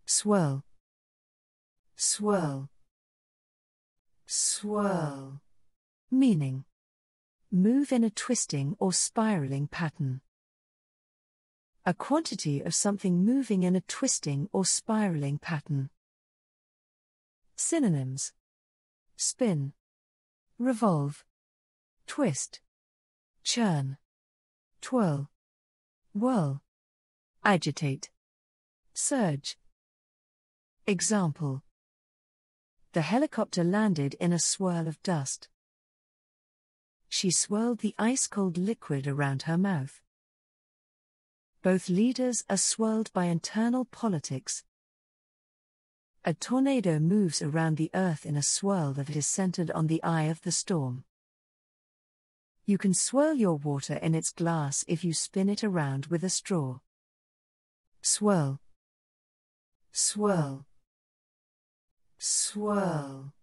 Swirl, swirl, swirl. Meaning: move in a twisting or spiraling pattern. A quantity of something moving in a twisting or spiraling pattern. Synonyms: spin, revolve, twist, churn, twirl, whirl, agitate, surge. Example: the helicopter landed in a swirl of dust. She swirled the ice-cold liquid around her mouth. Both leaders are swirled by internal politics. A tornado moves around the earth in a swirl that is centered on the eye of the storm. You can swirl your water in its glass if you spin it around with a straw. Swirl, swirl, swirl.